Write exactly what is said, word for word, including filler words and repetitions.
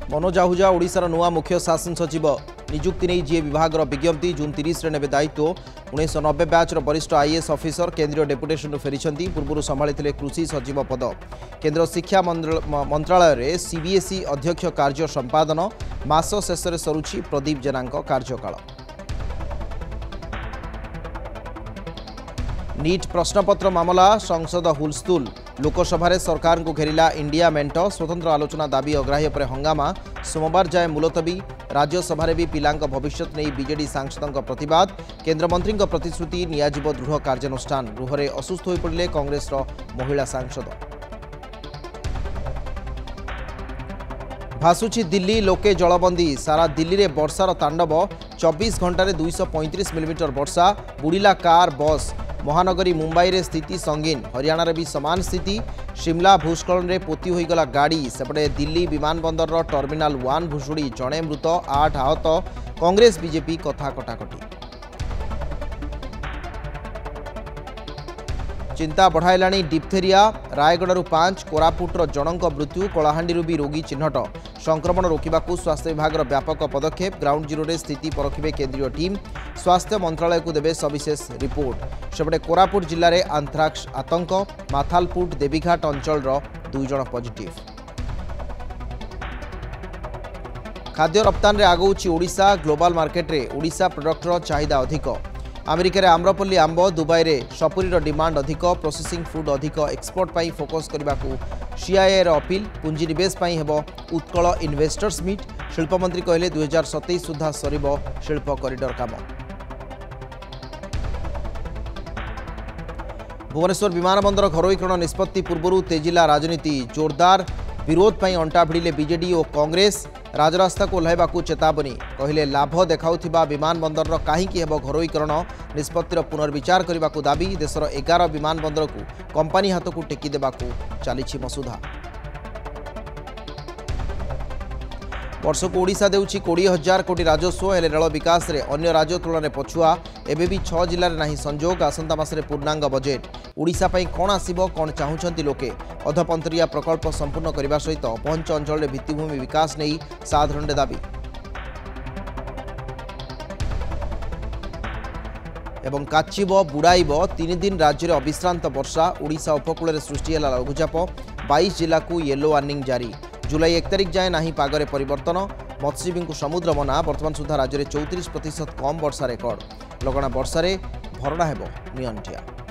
मनोज आहुजा ओडिशार नुआ मुख्य शासन सचिव नियुक्ति नहीं जी विभाग विज्ञप्ति जून तीस रे नेबे दायित्व उन्नीस नब्बे बैचर वरिष्ठ आईएएस ऑफिसर केंद्रीय डेपुटेशन फेरी पूर्व संभाली कृषि सचिव पद केंद्र शिक्षा मंत्रालय रे सीबीएसई अध्यक्ष कार्य संपादन मास शेष सरुछि प्रदीप जेना कार्यकाल। नीट प्रश्नपत्र मामला संसद हुलस्थुल लोकसभा सरकार को घेरिला इंडिया मेंट स्वतंत्र आलोचना दाबी अग्राह्य पर हंगामा सोमवार जाए मुलतवी राज्यसभा भी पिलांक भविष्य नहीं बीजेडी सांसदों प्रतिवाद केन्द्रमंत्री प्रतिश्रुति नियाजिब दृढ़ कार्यानुष्ठान गृहरे असुस्थ हो पड़े कांग्रेस महिला सांसद। भासुची दिल्ली लोके जलबंदी सारा दिल्ली रे वर्षार तांडव चौबीस घंटे दुईश पैंतीस मिलीमीटर वर्षा बुड़ीला कार बस महानगरी मुंबई रे स्थिति संगीन हरियाणा रे भी समान स्थिति शिमला भूस्खलन रे पोती होईगला गाड़ी सेपटे दिल्ली विमानबंदर रो टर्मिनाल वन भुशुड़ी जणे मृत आठ आहत कांग्रेस बीजेपी कथा कटाकटी। चिंता बढ़ाइलाणी डिप्थेरिया रायगढ़ पांच कोरापुटर जनक मृत्यु कलाहांडी भी रोगी चिन्हट संक्रमण रोकने स्वास्थ्य विभाग व्यापक पदक्षेप ग्राउंड जीरो रे स्थिति परखिबे केंद्रीय टीम स्वास्थ्य मंत्रालय को देबे सविशेष रिपोर्ट सेपटे कोरापुट जिले में आंथ्राक्स आतंक माथालपुट देवीघाट अंचल दुई जन पॉजिटिव। खाद्य रप्तानी आगौची ओडिशा ग्लोबल मार्केट रे ओडिशा प्रोडक्टर चाहिदा अधिक अमेरिका रे आम्रपल्ली आंब दुबई रे सपुरी डिमांड अधिक प्रोसेसिंग फूड अधिक एक्सपोर्ट पाई फोकस करने को सीआईए रो अपील पुंजीनिवेश पाई हेबो उत्कल इन्वेस्टर्स मीट शिल्पमंत्री कहले दुई हजार सतैश सुधा सरिबो शिल्प कॉरिडोर काम। भुवनेश्वर विमानबंदर घरोईकरण निष्पत्ति पूर्व तेजिला राजनीति जोरदार विरोध पाई अंटा भिड़िले बीजेडी और कांग्रेस राजरास्ता को ओह्लाइबा चेतावनी कहले लाभ देखाउथिबा विमानबंदर कहीं हेबो घरोईकरण निष्पत्तिर पुनर्विचार करने को दाबी देशर एगार विमानबंदर को कंपानी हाथ को टेकी देबाकू चली मसुधा। वर्ष को ओडिशा देउछि बीस हजार कोटी राजस्व हेले रेल विकास रे अन्य राज्य तुलन पछुआ एबे भी छह जिले में नहीं संजोग आसंता मासरे पूर्णांग बजेट ओडिशा पई कोन आसीबो कोन चाहुचंती लोके अधपंतरिया प्रकल्प संपूर्ण करने सहित पहुंच अंचल में भित्तिभूमि विकास नहीं साधारण दाबी एवं काचिब बुड़ाइब तीन दिन राज्य में अविश्रांत वर्षा ओडिशा उपकूल में सृष्टि है लघुचाप बाईस जिला को येलो वार्निंग जारी जुलाई एक तारिख जाए ना पागरे परिवर्तन मत्स्यजीवी को समुद्र मना बर्तमान सुधा राज्य में चौतीस प्रतिशत कम वर्षा रेकर्ड लगना वर्षा भरणा हेब नियंठिया।